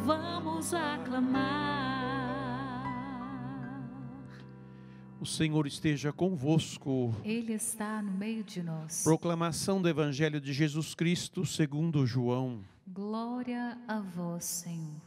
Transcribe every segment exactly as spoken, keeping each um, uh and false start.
vamos aclamar. O Senhor esteja convosco. Ele está no meio de nós. Proclamação do Evangelho de Jesus Cristo segundo João. Glória a vós, Senhor.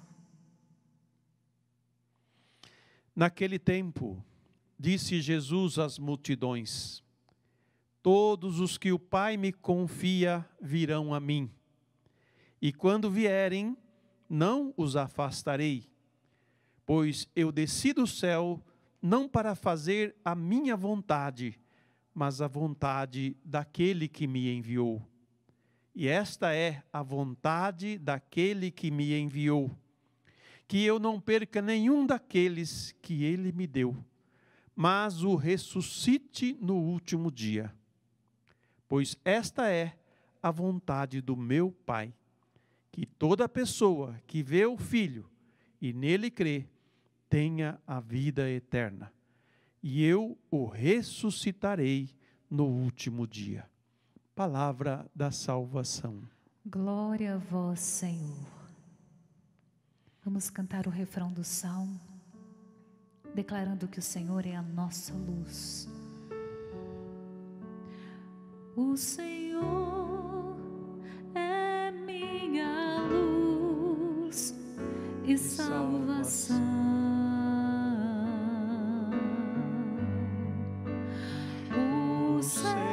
Naquele tempo, disse Jesus às multidões: todos os que o Pai me confia virão a mim, e quando vierem, não os afastarei, pois eu desci do céu não para fazer a minha vontade, mas a vontade daquele que me enviou. E esta é a vontade daquele que me enviou, que eu não perca nenhum daqueles que ele me deu, mas o ressuscite no último dia. Pois esta é a vontade do meu Pai, que toda pessoa que vê o Filho e nele crê, tenha a vida eterna, e eu o ressuscitarei no último dia. Palavra da salvação. Glória a vós, Senhor. Vamos cantar o refrão do Salmo, declarando que o Senhor é a nossa luz. O Senhor é minha luz e salvação. O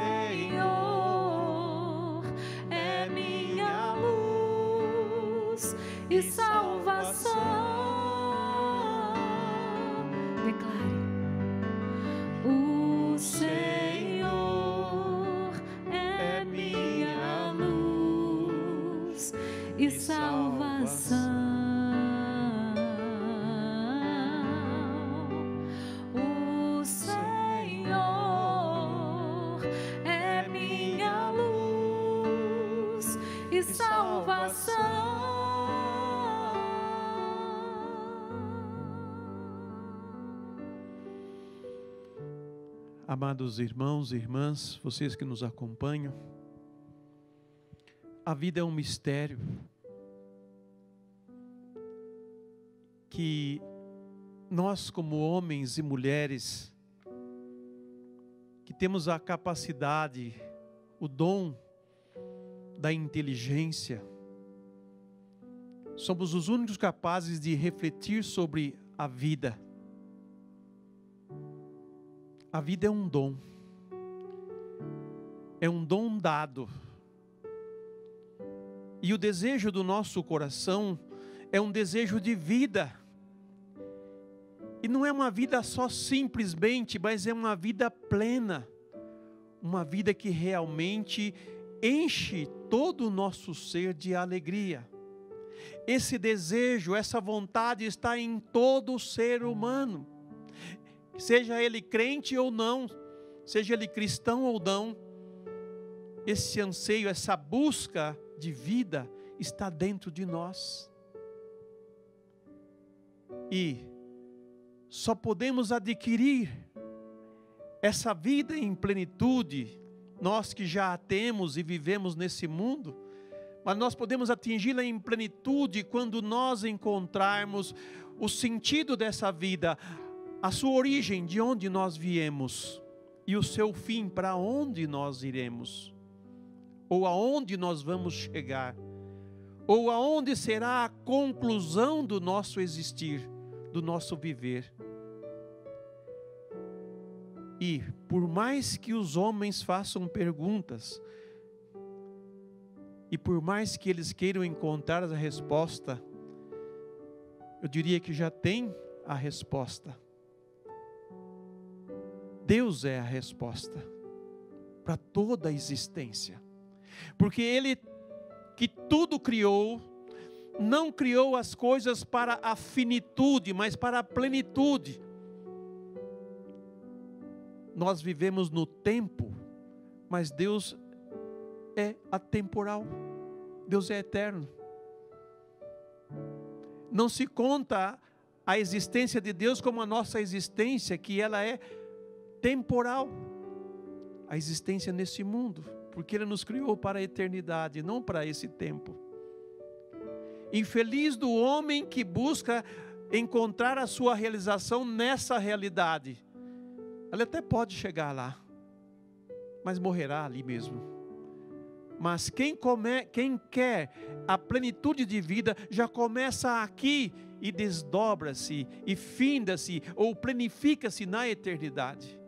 Senhor é minha luz e salvação. Declare. O Senhor é minha luz e salvação. O Senhor é minha luz e salvação. Amados irmãos e irmãs, vocês que nos acompanham, a vida é um mistério que nós, como homens e mulheres, que temos a capacidade, o dom da inteligência, somos os únicos capazes de refletir sobre a vida. A vida é um dom, é um dom dado, e o desejo do nosso coração é um desejo de vida, e não é uma vida só simplesmente, mas é uma vida plena, uma vida que realmente enche todo o nosso ser de alegria. Esse desejo, essa vontade está em todo o ser humano, seja ele crente ou não, seja ele cristão ou não, esse anseio, essa busca de vida está dentro de nós. E só podemos adquirir essa vida em plenitude, nós que já a temos e vivemos nesse mundo, mas nós podemos atingi-la em plenitude quando nós encontrarmos o sentido dessa vida, a sua origem, de onde nós viemos, e o seu fim, para onde nós iremos, ou aonde nós vamos chegar, ou aonde será a conclusão do nosso existir, do nosso viver. E por mais que os homens façam perguntas, e por mais que eles queiram encontrar a resposta, eu diria que já tem a resposta. Deus é a resposta para toda a existência, porque Ele que tudo criou, não criou as coisas para a finitude, mas para a plenitude. Nós vivemos no tempo, mas Deus é atemporal, Deus é eterno. Não se conta a existência de Deus como a nossa existência, que ela é temporal, a existência nesse mundo, porque Ele nos criou para a eternidade, não para esse tempo. Infeliz do homem que busca encontrar a sua realização nessa realidade. Ele até pode chegar lá, mas morrerá ali mesmo. Mas quem, come, quem quer a plenitude de vida, já começa aqui e desdobra-se, e finda-se, ou planifica-se na eternidade.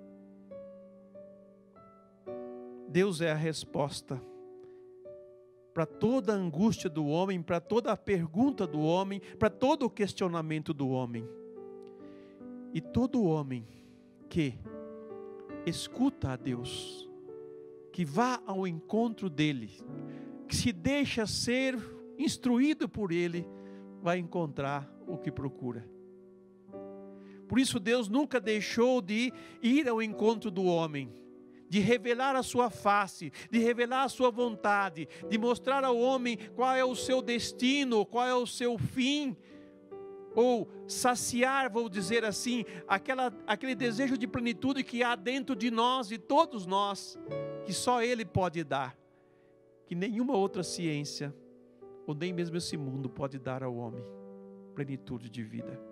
Deus é a resposta para toda a angústia do homem, para toda a pergunta do homem, para todo o questionamento do homem. E todo homem que escuta a Deus, que vá ao encontro dele, que se deixa ser instruído por ele, vai encontrar o que procura. Por isso Deus nunca deixou de ir ao encontro do homem, de revelar a sua face, de revelar a sua vontade, de mostrar ao homem qual é o seu destino, qual é o seu fim, ou saciar, vou dizer assim, aquela, aquele desejo de plenitude que há dentro de nós, de todos nós, que só Ele pode dar, que nenhuma outra ciência, ou nem mesmo esse mundo pode dar ao homem, plenitude de vida.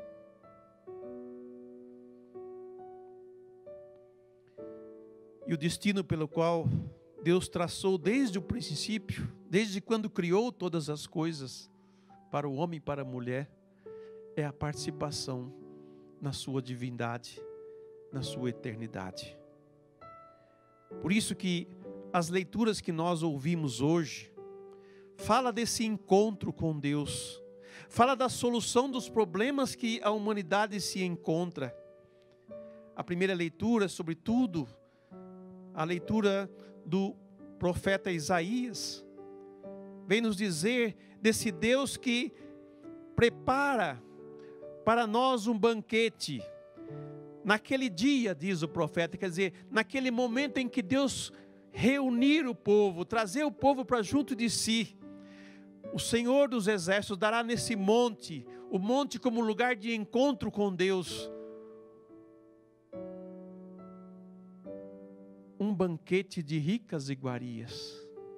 E o destino pelo qual Deus traçou desde o princípio, desde quando criou todas as coisas, para o homem e para a mulher, é a participação na sua divindade, na sua eternidade. Por isso que as leituras que nós ouvimos hoje, fala desse encontro com Deus, fala da solução dos problemas que a humanidade se encontra. A primeira leitura, sobretudo, a leitura do profeta Isaías, vem nos dizer desse Deus que prepara para nós um banquete. Naquele dia, diz o profeta, quer dizer, naquele momento em que Deus reunir o povo, trazer o povo para junto de si, o Senhor dos Exércitos dará nesse monte, o monte como lugar de encontro com Deus, um banquete de ricas iguarias.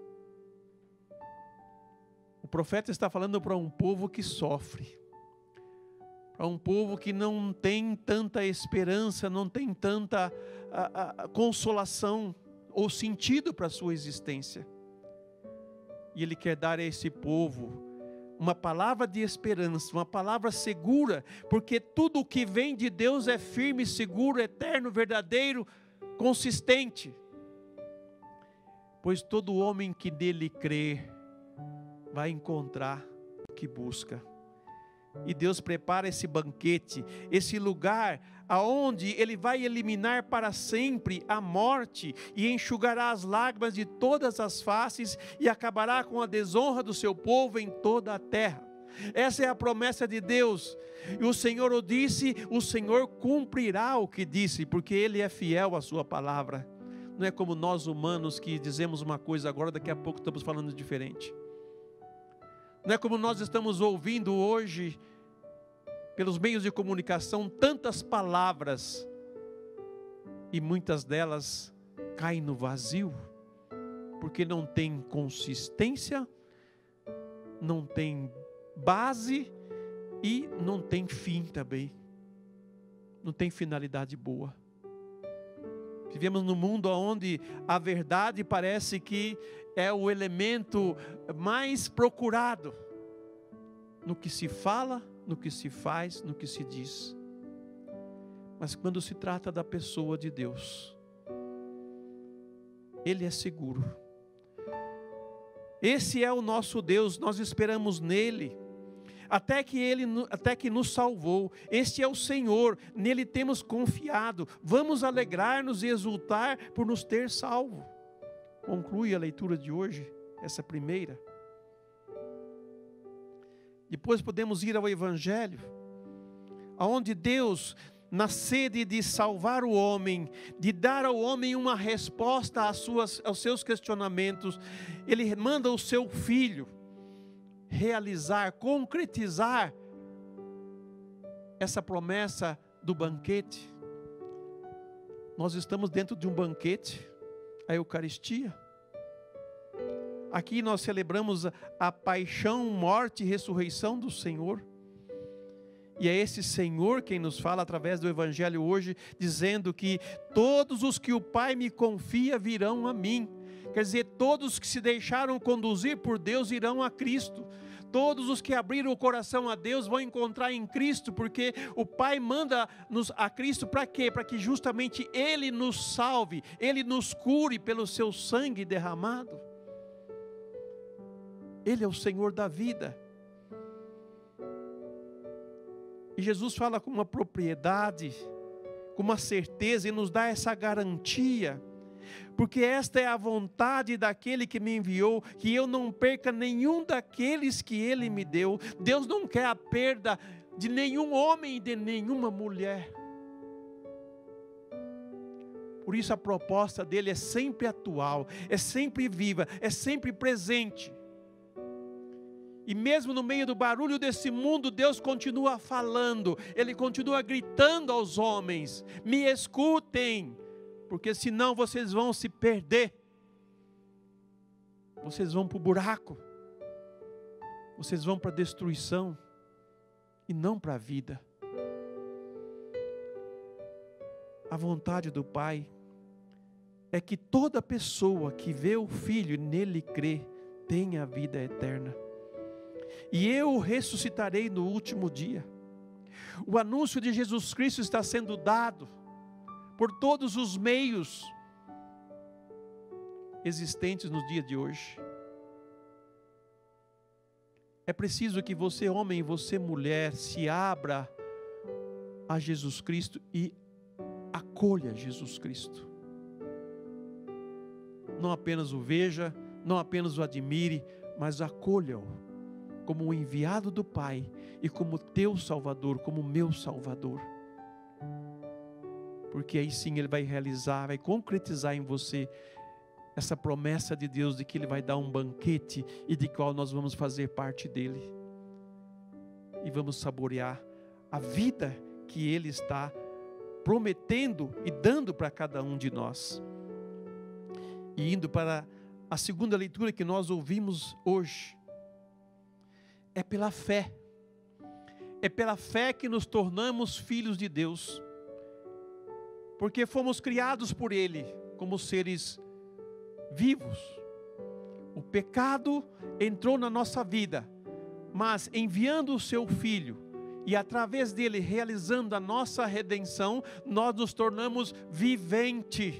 O profeta está falando para um povo que sofre, para um povo que não tem tanta esperança, não tem tanta a, a, a consolação ou sentido para a sua existência. E Ele quer dar a esse povo uma palavra de esperança, uma palavra segura, porque tudo o que vem de Deus é firme, seguro, eterno, verdadeiro, consistente. Pois todo homem que nele crê vai encontrar o que busca. E Deus prepara esse banquete, esse lugar aonde Ele vai eliminar para sempre a morte e enxugará as lágrimas de todas as faces e acabará com a desonra do seu povo em toda a terra. Essa é a promessa de Deus. E o Senhor o disse, o Senhor cumprirá o que disse, porque Ele é fiel à sua palavra. Não é como nós humanos que dizemos uma coisa agora, daqui a pouco estamos falando diferente. Não é como nós estamos ouvindo hoje, pelos meios de comunicação, tantas palavras, e muitas delas caem no vazio, porque não tem consistência, não tem base e não tem fim também, não tem finalidade boa. Vivemos num mundo onde a verdade parece que é o elemento mais procurado no que se fala, no que se faz, no que se diz. Mas quando se trata da pessoa de Deus, Ele é seguro. Esse é o nosso Deus, nós esperamos nele, até que Ele até que nos salvou. Este é o Senhor, nele temos confiado. Vamos alegrar-nos e exultar por nos ter salvo. Conclui a leitura de hoje, essa primeira. Depois podemos ir ao Evangelho, onde Deus, na sede de salvar o homem, de dar ao homem uma resposta às suas, aos seus questionamentos, Ele manda o seu Filho realizar, concretizar essa promessa do banquete. Nós estamos dentro de um banquete, a Eucaristia. Aqui nós celebramos a, a paixão, morte e ressurreição do Senhor. E é esse Senhor quem nos fala através do Evangelho hoje, dizendo que todos os que o Pai me confia virão a mim. Quer dizer, todos que se deixaram conduzir por Deus irão a Cristo. Todos os que abriram o coração a Deus vão encontrar em Cristo, porque o Pai manda-nos a Cristo para quê? Para que justamente Ele nos salve, Ele nos cure pelo seu sangue derramado. Ele é o Senhor da vida. E Jesus fala com uma propriedade, com uma certeza, e nos dá essa garantia. Porque esta é a vontade daquele que me enviou, que eu não perca nenhum daqueles que Ele me deu. Deus não quer a perda de nenhum homem e de nenhuma mulher. Por isso a proposta dele é sempre atual, é sempre viva, é sempre presente. E mesmo no meio do barulho desse mundo, Deus continua falando, Ele continua gritando aos homens: me escutem, porque senão vocês vão se perder, vocês vão para o buraco, vocês vão para a destruição, e não para a vida. A vontade do Pai é que toda pessoa que vê o Filho e nele crê, tenha a vida eterna. E eu o ressuscitarei no último dia. O anúncio de Jesus Cristo está sendo dado por todos os meios existentes no dia de hoje. É preciso que você, homem, e você, mulher, se abra a Jesus Cristo e acolha Jesus Cristo. Não apenas o veja, não apenas o admire, mas acolha-o como o enviado do Pai e como teu Salvador, como meu Salvador. Porque aí sim Ele vai realizar, vai concretizar em você essa promessa de Deus de que Ele vai dar um banquete e de qual nós vamos fazer parte dele. E vamos saborear a vida que Ele está prometendo e dando para cada um de nós. E indo para a segunda leitura que nós ouvimos hoje, é pela fé. É pela fé que nos tornamos filhos de Deus. Porque fomos criados por Ele como seres vivos. O pecado entrou na nossa vida, mas enviando o seu Filho e através dele realizando a nossa redenção, nós nos tornamos vivente.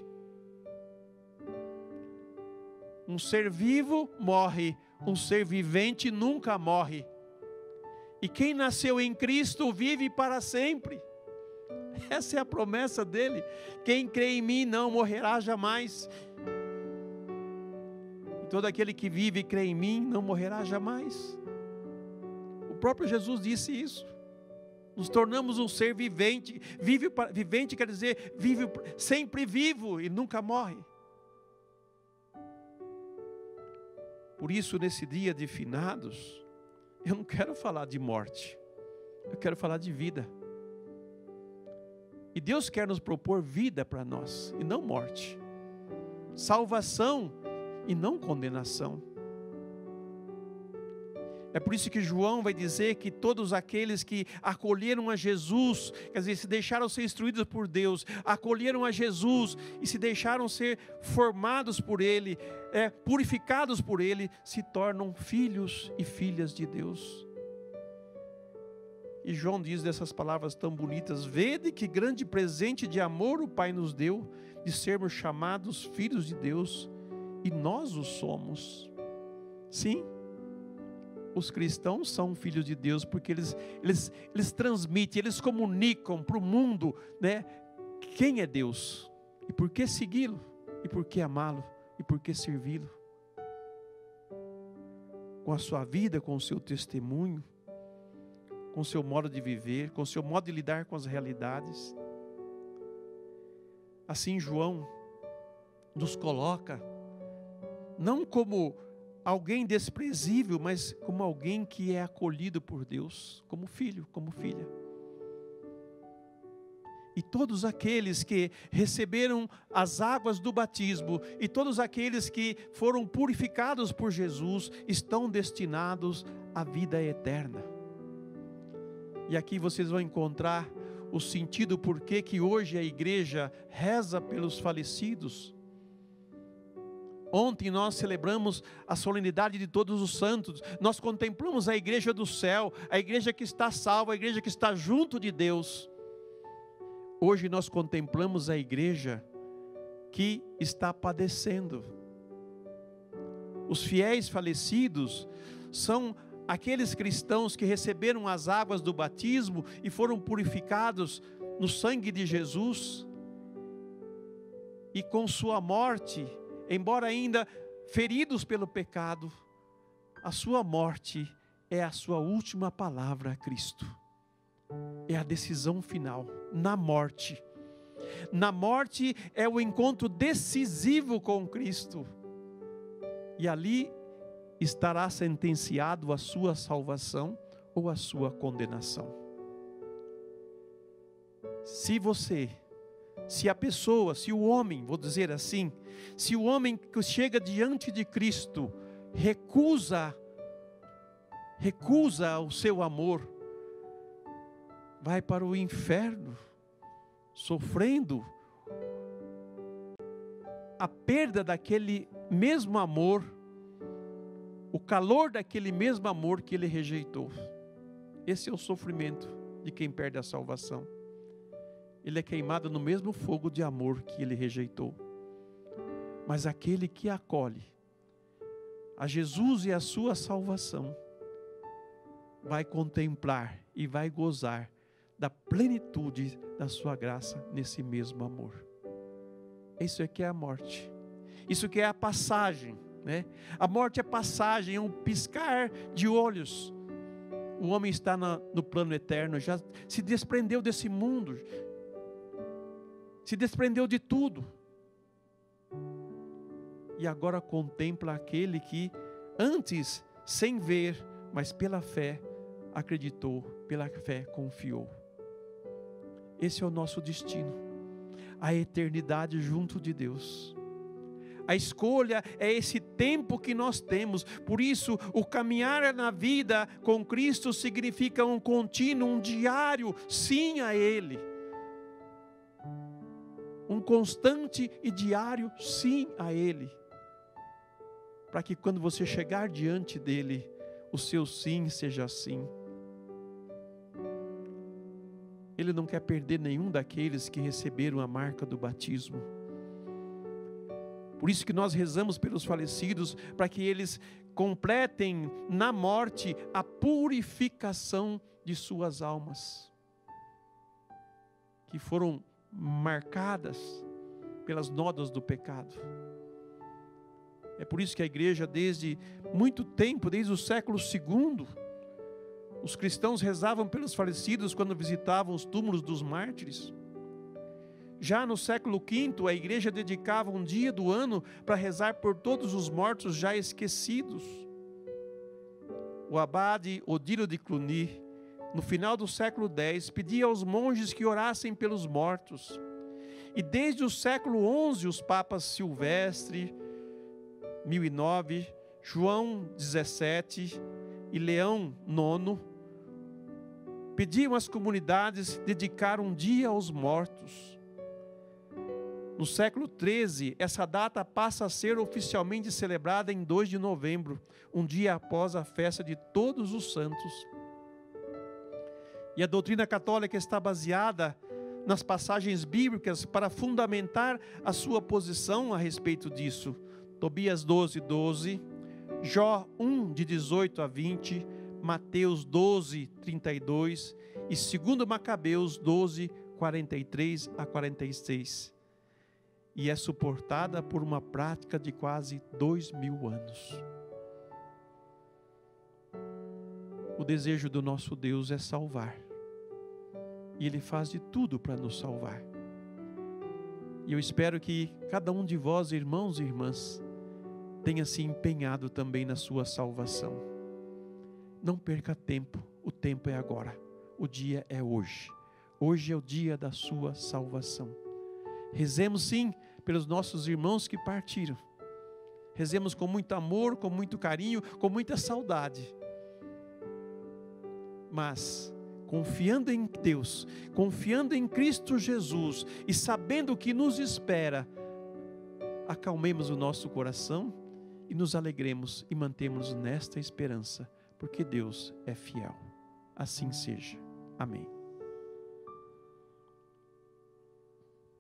Um ser vivo morre, um ser vivente nunca morre. E quem nasceu em Cristo vive para sempre. Essa é a promessa dele. Quem crê em mim não morrerá jamais. E todo aquele que vive e crê em mim não morrerá jamais. O próprio Jesus disse isso. Nos tornamos um ser vivente. Vive, vivente quer dizer vive sempre vivo e nunca morre. Por isso, nesse dia de finados, eu não quero falar de morte, eu quero falar de vida. E Deus quer nos propor vida para nós, e não morte. Salvação e não condenação. É por isso que João vai dizer que todos aqueles que acolheram a Jesus, quer dizer, se deixaram ser instruídos por Deus, acolheram a Jesus e se deixaram ser formados por Ele, é, purificados por Ele, se tornam filhos e filhas de Deus. E João diz dessas palavras tão bonitas: vede que grande presente de amor o Pai nos deu, de sermos chamados filhos de Deus, e nós o somos. Sim, os cristãos são filhos de Deus, porque eles, eles, eles transmitem, eles comunicam para o mundo, né, quem é Deus, e por que segui-lo, e por que amá-lo, e por que servi-lo. Com a sua vida, com o seu testemunho, com o seu modo de viver, com o seu modo de lidar com as realidades. Assim João nos coloca, não como alguém desprezível, mas como alguém que é acolhido por Deus, como filho, como filha. E todos aqueles que receberam as águas do batismo e todos aqueles que foram purificados por Jesus estão destinados à vida eterna. E aqui vocês vão encontrar o sentido por que hoje a igreja reza pelos falecidos. Ontem nós celebramos a solenidade de todos os santos. Nós contemplamos a igreja do céu, a igreja que está salva, a igreja que está junto de Deus. Hoje nós contemplamos a igreja que está padecendo. Os fiéis falecidos são aqueles cristãos que receberam as águas do batismo e foram purificados no sangue de Jesus. E com sua morte, embora ainda feridos pelo pecado, a sua morte é a sua última palavra a Cristo. É a decisão final, na morte. Na morte é o encontro decisivo com Cristo. E ali estará sentenciado a sua salvação ou a sua condenação. Se você, se a pessoa, se o homem, vou dizer assim, se o homem que chega diante de Cristo recusa, recusa o seu amor, vai para o inferno, sofrendo a perda daquele mesmo amor, o calor daquele mesmo amor que ele rejeitou. Esse é o sofrimento de quem perde a salvação. Ele é queimado no mesmo fogo de amor que ele rejeitou. Mas aquele que acolhe a Jesus e a sua salvação, vai contemplar e vai gozar da plenitude da sua graça nesse mesmo amor. Isso é que é a morte. Isso que é a passagem, né? A morte é passagem, é um piscar de olhos. O homem está na, no plano eterno, já se desprendeu desse mundo, se desprendeu de tudo. E agora contempla aquele que antes, sem ver, mas pela fé, acreditou, pela fé confiou. Esse é o nosso destino, a eternidade junto de Deus. A escolha é esse tempo que nós temos. Por isso, o caminhar na vida com Cristo significa um contínuo, um diário, sim a Ele. Um constante e diário, sim a Ele. Para que quando você chegar diante dEle, o seu sim seja sim. Ele não quer perder nenhum daqueles que receberam a marca do batismo. Por isso que nós rezamos pelos falecidos, para que eles completem na morte a purificação de suas almas, que foram marcadas pelas nódoas do pecado. É por isso que a igreja, desde muito tempo, desde o século segundo, os cristãos rezavam pelos falecidos quando visitavam os túmulos dos mártires. Já no século quinto, a igreja dedicava um dia do ano para rezar por todos os mortos já esquecidos. O abade Odilo de Cluny, no final do século dez, pedia aos monges que orassem pelos mortos. E desde o século onze, os papas Silvestre, mil e nove, João dezessete e Leão nono, pediam às comunidades dedicar um dia aos mortos. No século treze, essa data passa a ser oficialmente celebrada em dois de novembro, um dia após a festa de Todos os Santos. E a doutrina católica está baseada nas passagens bíblicas para fundamentar a sua posição a respeito disso. Tobias doze, doze, Jó um, de dezoito a vinte, Mateus doze, trinta e dois e segundo Macabeus doze, quarenta e três a quarenta e seis. E é suportada por uma prática de quase dois mil anos. O desejo do nosso Deus é salvar. E Ele faz de tudo para nos salvar. E eu espero que cada um de vós, irmãos e irmãs, tenha se empenhado também na sua salvação. Não perca tempo, o tempo é agora, o dia é hoje. Hoje é o dia da sua salvação. Rezemos sim pelos nossos irmãos que partiram. Rezemos com muito amor, com muito carinho, com muita saudade. Mas, confiando em Deus, confiando em Cristo Jesus e sabendo o que nos espera, acalmemos o nosso coração e nos alegremos e mantemos nesta esperança, porque Deus é fiel. Assim seja. Amém.